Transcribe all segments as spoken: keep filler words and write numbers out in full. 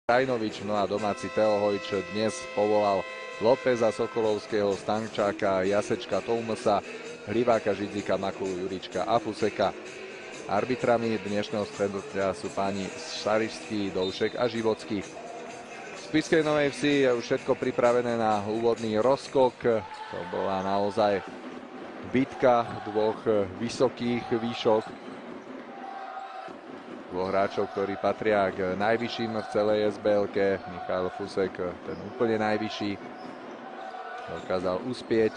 Krajnovič, no a domáci Teo Hojč dnes povolal Lópeza, Sokolovského, Stančáka, Jasečka, Toumsa, Hliváka, Židzika, Makulu, Jurička a Fuseka. Arbitrami dnešného stretnutia sú páni Šarišský, Doušek a Živocký. V Spišskej Novej Vsi je už všetko pripravené na úvodný rozskok. To bola naozaj bitka dvoch vysokých výšok. Dvoch hráčov, ktorí patria k najvyšším v celej es bé elke. Michal Fusek, ten úplne najvyšší, dokázal uspieť.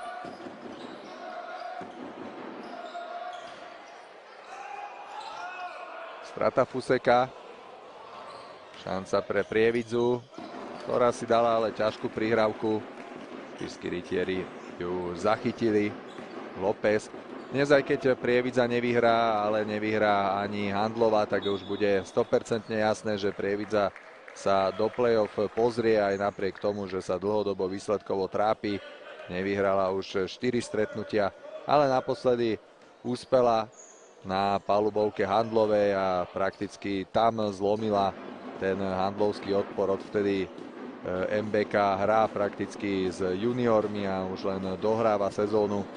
Strata Fuseka. Šanca pre Prievidzu, ktorá si dala ale ťažkú prihrávku. Spišskí rytieri ju zachytili. López. Dnes aj keď Prievidza nevyhrá, ale nevyhrá ani Handlová, tak už bude sto percent jasné, že Prievidza sa do play-off pozrie aj napriek tomu, že sa dlhodobo výsledkovo trápi. Nevyhrala už štyri stretnutia, ale naposledy úspela na palubovke Handlovej a prakticky tam zlomila ten handlovský odpor. Odvtedy em bé ká hrá prakticky s juniormi a už len dohráva sezónu.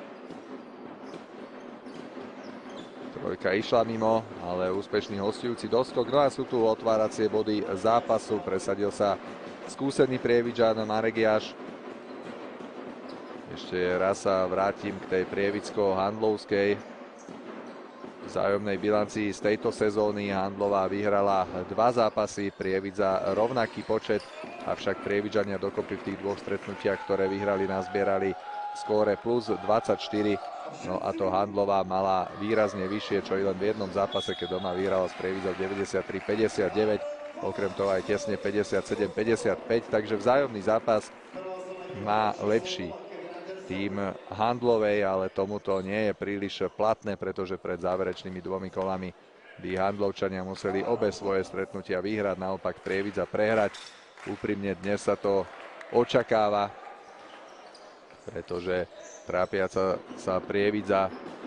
Trojka išla mimo, ale úspešný hostujúci doskok. No a sú tu otváracie body zápasu. Presadil sa skúsený Prievidžan Marek Jáš. Ešte raz sa vrátim k tej prievicko-handlovskej vzájomnej bilancii z tejto sezóny. Handlová vyhrala dva zápasy, Prievidza rovnaký počet, avšak Prievidžania dokopy v tých dvoch stretnutiach, ktoré vyhrali, nazbierali skóre plus dvadsaťštyri. No a to Handlová mala výrazne vyššie, čo i len v jednom zápase, keď doma vyhrala s Prievidzou deväťdesiattri päťdesiatdeväť. Okrem toho aj tesne päťdesiatsedem päťdesiatpäť, takže vzájomný zápas má lepší tým Handlovej, ale tomuto nie je príliš platné, pretože pred záverečnými dvomi kolami by Handlovčania museli obe svoje stretnutia vyhrať, naopak Prievidza prehrať. Úprimne dnes sa to očakáva, pretože trápiaca sa Prievidza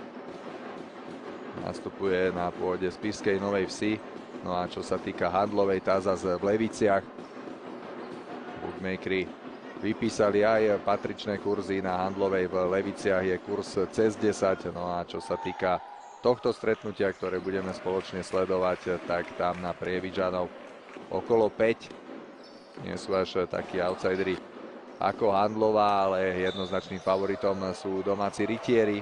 nastupuje na pôde Spišskej Novej Vsi. No a čo sa týka Handlovej, tá zase v Leviciach. Bookmakeri vypísali aj patričné kurzy, na Handlovej v Leviciach je kurz cez desať. No a čo sa týka tohto stretnutia, ktoré budeme spoločne sledovať, tak tam na Prievidžanov okolo päť. Nie sú až takí outsideri ako Handlová, ale jednoznačným favoritom sú domáci rytieri.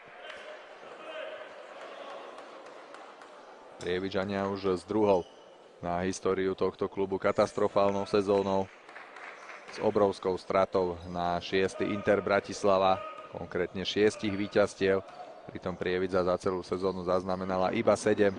Prievidžania už s druhou na históriu tohto klubu katastrofálnou sezónou s obrovskou stratou na šiesty Inter Bratislava, konkrétne šiestich víťazstiev. Pritom Prievidza za celú sezónu zaznamenala iba sedem.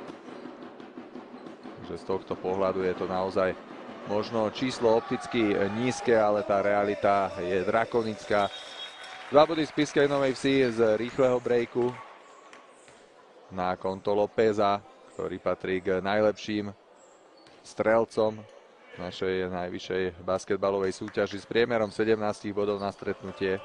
Takže z tohto pohľadu je to naozaj možno číslo opticky nízke, ale tá realita je drakonická. Dva body Spišskej Novej Vsi z rýchleho breaku na konto Lópeza, ktorý patrí k najlepším strelcom našej najvyššej basketbalovej súťaži s priemerom sedemnásť bodov na stretnutie.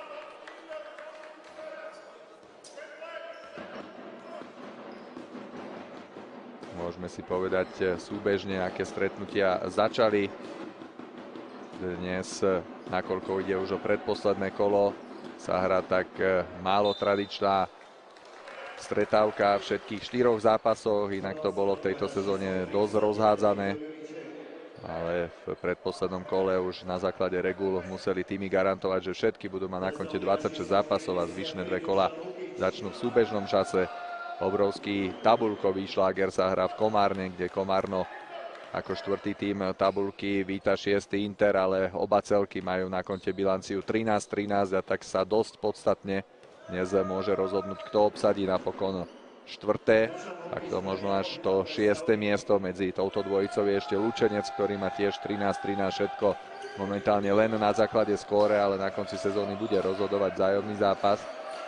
Môžeme si povedať súbežne, aké stretnutia začali. Dnes, nakoľko ide už o predposledné kolo, sa hrá tak málo tradičná stretávka v všetkých štyroch zápasoch, inak to bolo v tejto sezóne dosť rozhádzané. Ale v predposlednom kole už na základe regul museli týmy garantovať, že všetky budú mať na konte dvadsaťšesť zápasov a zvyšné dve kola začnú v súbežnom čase. Obrovský tabuľkový šláger sa hrá v Komárne, kde Komárno ako štvrtý tím tabuľky víta šiesty Inter, ale oba celky majú na konte bilanciu trinásť trinásť a tak sa dosť podstatne dnes môže rozhodnúť, kto obsadí napokon štvrté, tak to možno až to šieste miesto. Medzi touto dvojicou je ešte Lučenec, ktorý má tiež trinásť trinásť, všetko momentálne len na základe skóre, ale na konci sezóny bude rozhodovať vzájomný zápas.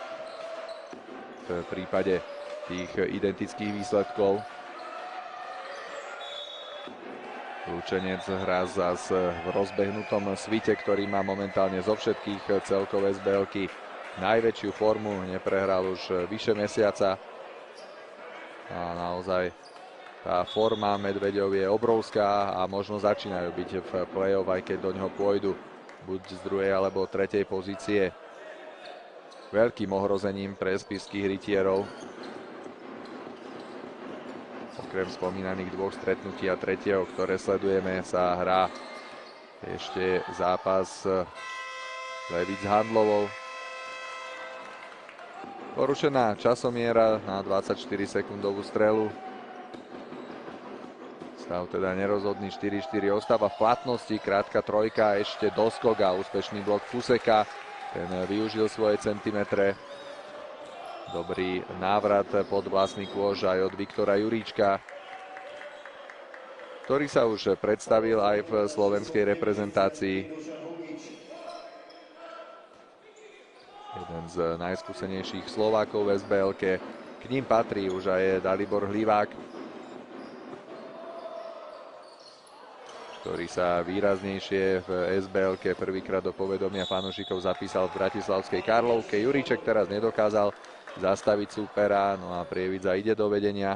V prípade tých identických výsledkov Lučenec hrá zase v rozbehnutom svite, ktorý má momentálne zo všetkých celkov es bé elky najväčšiu formu, neprehral už vyše mesiaca a naozaj Tá forma Medveďov je obrovská a možno začínajú byť v play-off, aj keď do ňoho pôjdu buď z druhej alebo tretej pozície. Veľkým ohrozením pre spišských rytierov. Okrem spomínaných dvoch stretnutí a tretieho, ktoré sledujeme, sa hrá ešte zápas Levic s Handlovou. Porušená časomiera na dvadsaťštyri sekundovú strelu. Stav teda nerozhodný, štyri štyri ostáva v platnosti. Krátka trojka, ešte doskok a úspešný blok Fuseka. Ten využil svoje centimetre. Dobrý návrat pod vlastný kôž aj od Viktora Juríčka, ktorý sa už predstavil aj v slovenskej reprezentácii. Jeden z najskúsenejších Slovákov v es bé elke. K ním patrí už aj Dalibor Hlivák, ktorý sa výraznejšie v es bé elke prvýkrát do povedomia fanúšikov zapísal v bratislavskej Karlovke. Juríček teraz nedokázal zastaviť súpera, no a Prievidza ide do vedenia.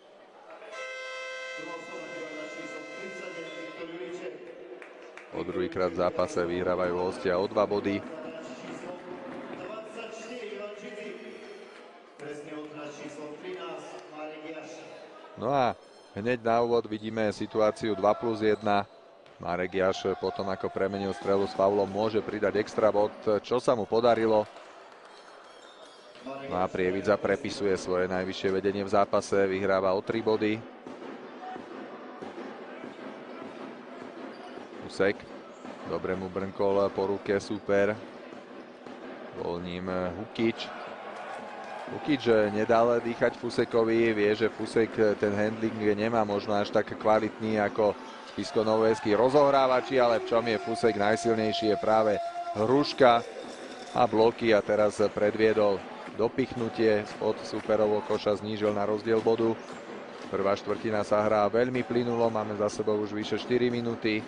Po druhýkrát v zápase vyhrávajú hostia o dva body. No a hneď na úvod vidíme situáciu dva plus jeden. Marek Jaš potom, ako premenil strelu s faulom, môže pridať extra bod, čo sa mu podarilo. No a Prievidza prepisuje svoje najvyššie vedenie v zápase, vyhráva o tri body. Husek, dobre mu brnkol po ruke súper. Bol ním Hukič. Hukič nedal dýchať Fusekovi, vie, že Fusek ten handling nemá možno až tak kvalitný ako spišsko-novojeský rozohrávači, ale v čom je Fusek najsilnejší, je práve hruška a bloky, a teraz predviedol dopichnutie spod súperovho koša, znížil na rozdiel bodu. Prvá štvrtina sa hrá veľmi plynulo, máme za sebou už vyše štyri minúty.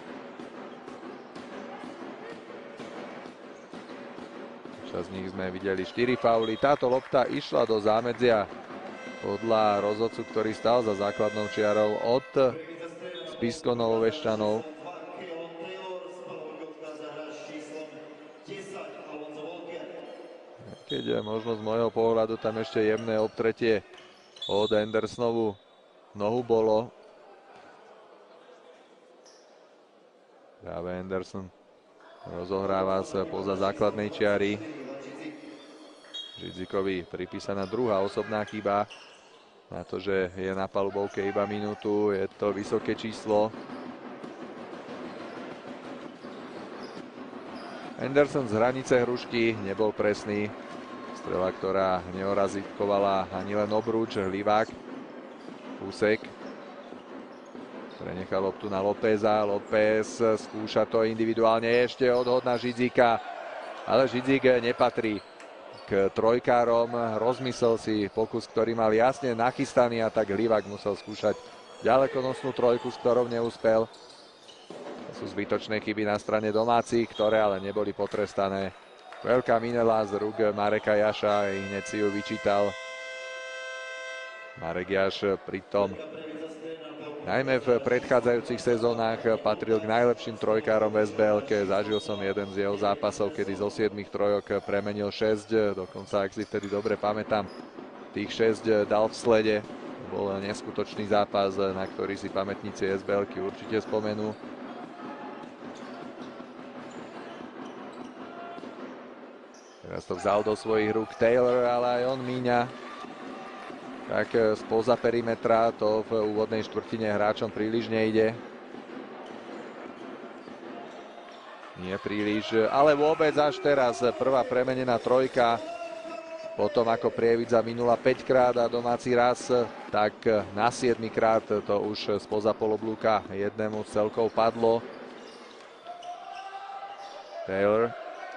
Počas nich sme videli štyri fauly. Táto lopta išla do zámedzia podľa rozhodcu, ktorý stal za základnou čiarou od Spišsko-Novovešťanov. Keď je možno z môjho pohľadu tam ešte jemné obtretie od Andersonovu nohu bolo. Práve Anderson rozohráva sa poza základnej čiary. Židzikovi pripísaná druhá osobná chyba. Na to, že je na palubovke iba minútu, je to vysoké číslo. Anderson z hranice hrušky nebol presný. Strela, ktorá neorazítkovala ani len obruč. Hlivák, Husek prenechal loptu na Lópeza. López skúša to individuálne, ešte odhod na Židzika, ale Židzik nepatrí k trojkárom. Rozmyslel si pokus, ktorý mal jasne nachystaný, a tak Hlivák musel skúšať ďalekonosnú trojku, s ktorou neúspel. To sú zbytočné chyby na strane domácich, ktoré ale neboli potrestané. Veľká minela z rúk Mareka Jaša, hneď si ju vyčítal. Marek Jaš pritom najmä v predchádzajúcich sezónach patril k najlepším trojkárom v es bé elke. Zažil som jeden z jeho zápasov, kedy zo siedmich trojok premenil šesť. Dokonca, ak si vtedy dobre pamätám, tých šesť dal v slede. Bol neskutočný zápas, na ktorý si pamätníci es bé elky určite spomenú. Teraz to vzal do svojich rúk Taylor, ale aj on míňa. Tak spoza perimetra to v úvodnej štvrtine hráčom príliš nejde. Nie príliš, ale vôbec až teraz. Prvá premenená trojka. Potom ako Prievidza minula päť krát a domáci raz, tak na siedmy krát to už spoza poloblúka jednému z celkov padlo. Taylor.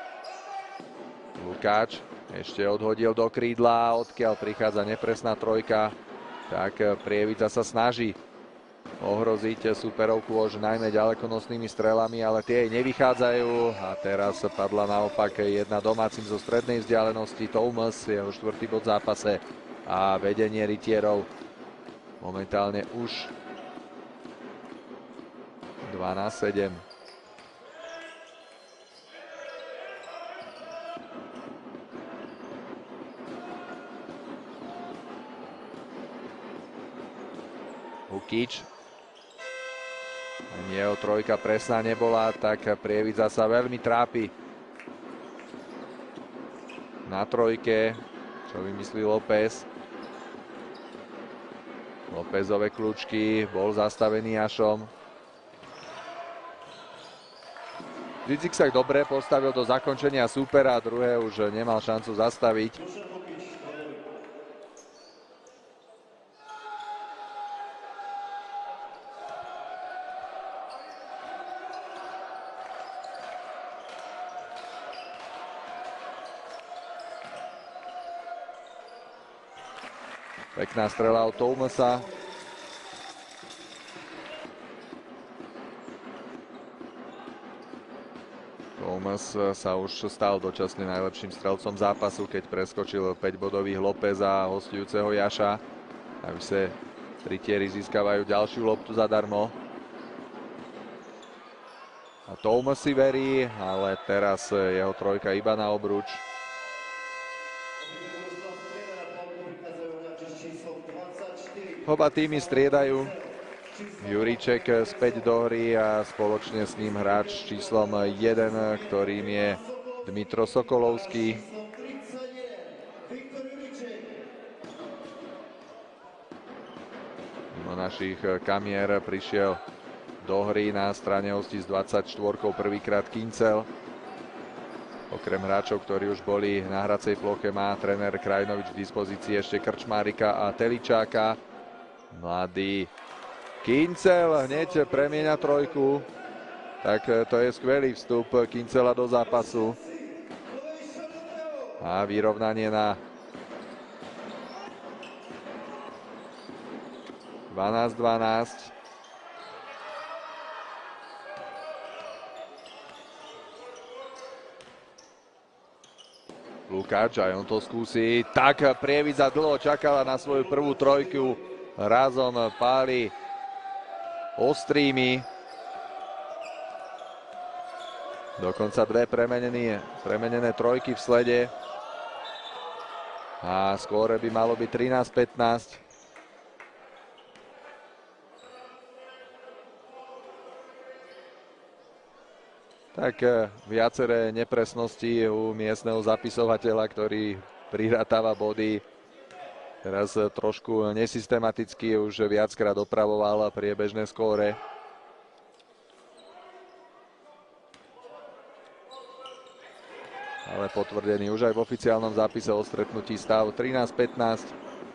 Lukáč ešte odhodil do krídla, odkiaľ prichádza nepresná trojka. Tak Prievidza sa snaží ohroziť súperovku už najmä ďalekonosnými strelami, ale tie jej nevychádzajú. A teraz padla naopak jedna domácim zo strednej vzdialenosti. Thomas, jeho štvrtý bod v zápase, a vedenie rytierov Momentálne už dvanásť sedem. Hukič. Ani jeho trojka presná nebola, tak Prievidza sa veľmi trápi na trojke. Čo vymyslí López. Lópezové kľúčky, bol zastavený Jašom. Ridzik sa dobre postavil do zakončenia súpera, druhé už nemal šancu zastaviť. Pekná strela od Toumasa. Toumas sa už stal dočasne najlepším strelcom zápasu, keď preskočil päťbodových López a hostujúceho Jaša. Takže tritieri získavajú ďalšiu loptu zadarmo. A Toumas si verí, ale teraz jeho trojka iba na obruč. Oba týmy striedajú. Juríček späť do hry a spoločne s ním hráč s číslom jeden, ktorým je Dmitro Sokolovský. Mimo našich kamier prišiel do hry na strane hostí s dvadsaťštvorkou prvýkrát Kincel. Okrem hráčov, ktorí už boli na hracej ploche, má tréner Krajinovič k dispozícii ešte Krčmárika a Teličáka. Mladý Kincel hneď premieňa trojku. Tak to je skvelý vstup Kincela do zápasu. A vyrovnanie na dvanásť dvanásť. Lukáč, aj on to skúsi. Tak Prievidza dlho čakala na svoju prvú trojku. Razom páli ostrými. Dokonca dve premenené, premenené trojky v slede. A skóre by malo byť trinásť pätnásť. Tak viaceré nepresnosti u miestneho zapisovateľa, ktorý prirátáva body. Teraz trošku nesystematicky už viackrát opravoval priebežné skóre. Ale potvrdený už aj v oficiálnom zápise o stretnutí stav trinásť pätnásť.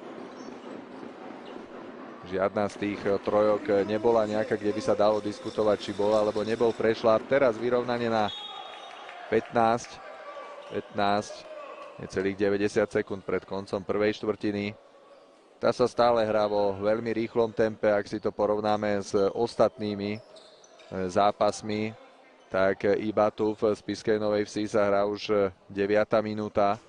Žiadna z tých trojok nebola nejaká, kde by sa dalo diskutovať, či bola alebo nebol prešľap. Teraz vyrovnanie na pätnásť pätnásť. Necelých deväťdesiat sekúnd pred koncom prvej štvrtiny. Tá sa stále hrá vo veľmi rýchlom tempe, ak si to porovnáme s ostatnými zápasmi. Tak iba tu v Spišskej Novej Vsi sa hrá už deviata minúta.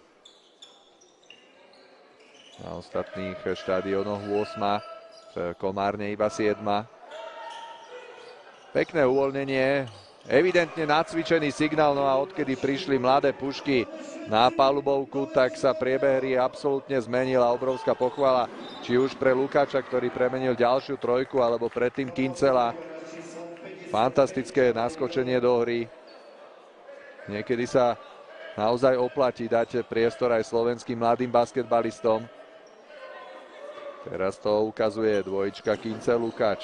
Na ostatných štadiónoch ôsma, v Komárne iba siedma. Pekné uvoľnenie. Evidentne nacvičený signál, no a odkedy prišli mladé pušky na palubovku, tak sa priebeh hry absolútne zmenila. Obrovská pochvala, či už pre Lukáča, ktorý premenil ďalšiu trojku, alebo predtým Kincela. Fantastické naskočenie do hry. Niekedy sa naozaj oplatí dať priestor aj slovenským mladým basketbalistom. Teraz to ukazuje dvojička Kincel Lukáč.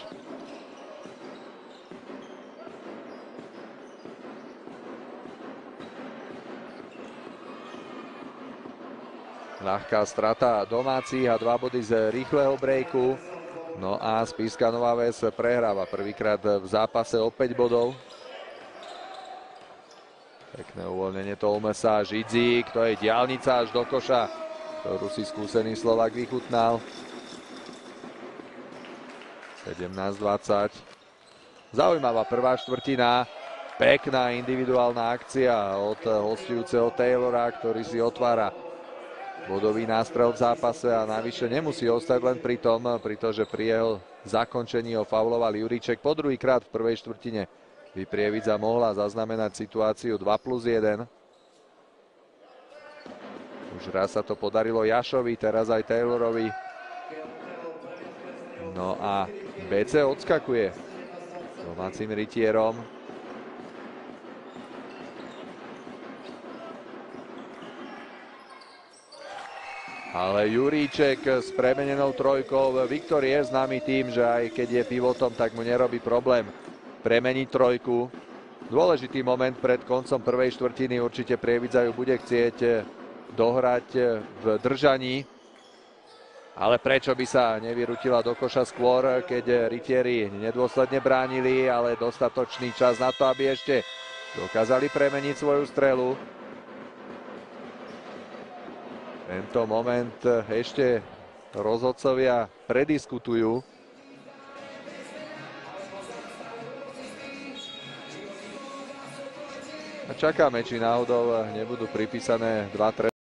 Ľahká strata domácich a dva body z rýchleho breaku. No a Spišská Nová Ves prehráva prvýkrát v zápase o päť bodov. Pekné uvoľnenie Toumasa, Židzik, to je diaľnica až do koša, ktorú si skúsený Slovák vychutnal. sedemnásť dvadsať. Zaujímavá prvá štvrtina. Pekná individuálna akcia od hostujúceho Taylora, ktorý si otvára bodový nástrel v zápase a navyše nemusí ostať len pri tom, pretože pri jeho zakončení ho fauloval Juríček po druhýkrát v prvej štvrtine. By Prievidza mohla zaznamenať situáciu dva plus jeden. Už raz sa to podarilo Jašovi, teraz aj Taylorovi. No a bé cé odskakuje domácim rytierom. Ale Juríček s premenenou trojkou. Viktor je známy tým, že aj keď je pivotom, tak mu nerobí problém premeniť trojku. Dôležitý moment pred koncom prvej štvrtiny. Určite Prievidza ju bude chcieť dohrať v držaní. Ale prečo by sa nevyrutila do koša skôr, keď rytieri nedôsledne bránili, ale dostatočný čas na to, aby ešte dokázali premeniť svoju strelu. Tento moment ešte rozhodcovia prediskutujú. A čakáme, či náhodou nebudú pripísané dva